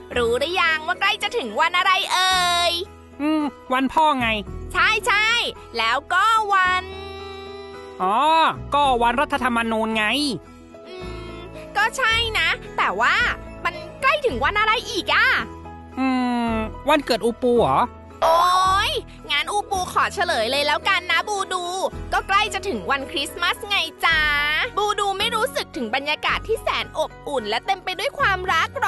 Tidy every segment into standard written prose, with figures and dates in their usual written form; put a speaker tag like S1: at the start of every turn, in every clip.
S1: รู้หรือยังว่าใกล้จะถึงวันอะไรเอ่ย
S2: วันพ่อไง
S1: ใช่แล้วก็วัน
S2: ก็วันรัฐธรรมนูญไง
S1: ก็ใช่นะแต่ว่ามันใกล้ถึงวันอะไรอีกอ่ะ
S2: วันเกิดอูปูเหรอ
S1: โอ๊ยงั้นอูปูขอเฉลยเลยแล้วกันนะบูดูก็ใกล้จะถึงวันคริสต์มาสไงจ๊ะบูดูไม่รู้สึกถึงบรรยากาศที่แสนอบอุ่นและเต็มไปด้วยความรักหร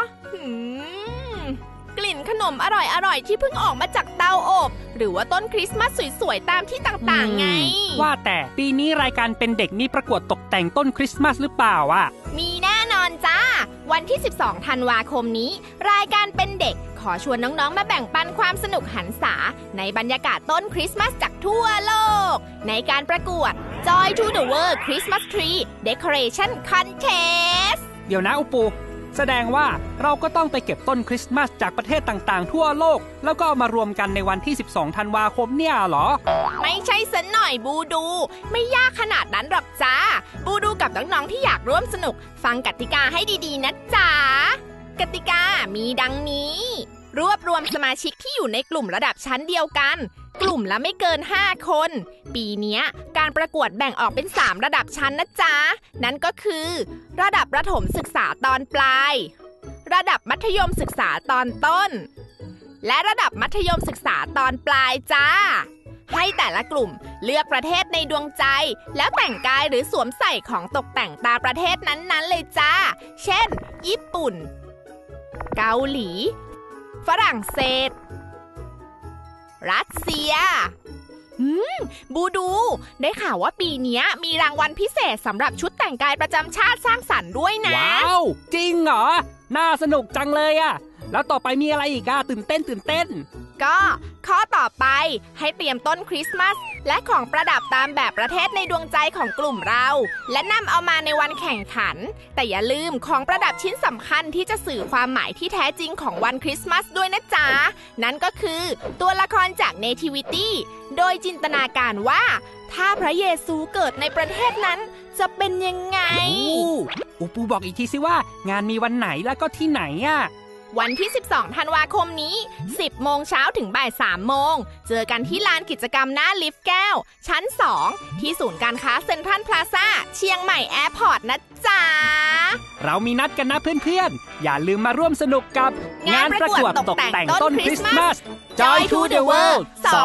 S1: อกลิ่นขนมอร่อยที่เพิ่งออกมาจากเตาอบหรือว่าต้นคริสต์มาสสวยๆตามที่ต่างๆไง
S2: ว่าแต่ปีนี้รายการเป็นเด็กมีประกวดตกแต่งต้นคริสต์มาสหรือเปล่าอ่ะ
S1: มีแน่นอนจ้าวันที่12ธันวาคมนี้รายการเป็นเด็กขอชวนน้องๆมาแบ่งปันความสนุกหันษาในบรรยากาศต้นคริสต์มาสจากทั่วโลกในการประกวด Joy to the World Christmas Tree Decoration Contest
S2: เดี๋ยวนะอุปูแสดงว่าเราก็ต้องไปเก็บต้นคริสต์มาสจากประเทศต่างๆทั่วโลกแล้วก็มารวมกันในวันที่12ธันวาคมเนี่ยเหรอ
S1: ไม่ใช่ซะหน่อยบูดูไม่ยากขนาดนั้นหรอกจ้าบูดูกับน้องๆที่อยากร่วมสนุกฟังกติกาให้ดีๆนะจ๊ะกติกามีดังนี้รวบรวมสมาชิกที่อยู่ในกลุ่มระดับชั้นเดียวกันกลุ่มละไม่เกิน5คนปีนี้การประกวดแบ่งออกเป็น3ระดับชั้นนะจ๊ะนั่นก็คือระดับประถมศึกษาตอนปลายระดับมัธยมศึกษาตอนต้นและระดับมัธยมศึกษาตอนปลายจ้าให้แต่ละกลุ่มเลือกประเทศในดวงใจแล้วแต่งกายหรือสวมใส่ของตกแต่งตามประเทศนั้นๆเลยจ้าเช่นญี่ปุ่นเกาหลีฝรั่งเศสรัสเซียบูดูได้ข่าวว่าปีนี้มีรางวัลพิเศษสำหรับชุดแต่งกายประจำชาติสร้างสรรค์ด้วยนะ
S2: ว้าวจริงเหรอน่าสนุกจังเลยอะแล้วต่อไปมีอะไรอีกอะตื่นเต้น
S1: ก็ข้อต่อไปให้เตรียมต้นคริสต์มาสและของประดับตามแบบประเทศในดวงใจของกลุ่มเราและนำเอามาในวันแข่งขันแต่อย่าลืมของประดับชิ้นสำคัญที่จะสื่อความหมายที่แท้จริงของวันคริสต์มาสด้วยนะจ๊ะนั่นก็คือตัวละครจาก Nativity โดยจินตนาการว่าถ้าพระเยซูเกิดในประเทศนั้นจะเป็นยังไง
S2: อูปูบอกอีกทีสิว่างานมีวันไหนแล้วก็ที่ไหนอะ
S1: วันที่12ธันวาคมนี้10 โมงเช้าถึงบ่าย3 โมงเจอกันที่ลานกิจกรรมหน้าลิฟต์แก้วชั้น2ที่ศูนย์การค้าเซ็นทรัลพลาซ่าเชียงใหม่แอร์พอร์ตนะจ๊ะ
S2: เรามีนัดกันนะเพื่อนๆอย่าลืมมาร่วมสนุกกับงานประกวดตกแต่งต้นคริสต์มาส Joy to the World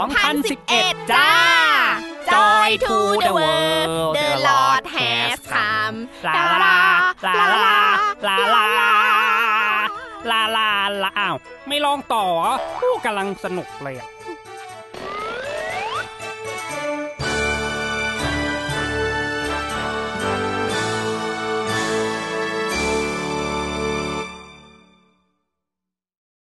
S2: 2011 จ้า
S1: Joy to the World The Lord has come
S2: ลาลาลาลาลาลาลาอ้าวไม่ลองต่อกำลังสนุกเลย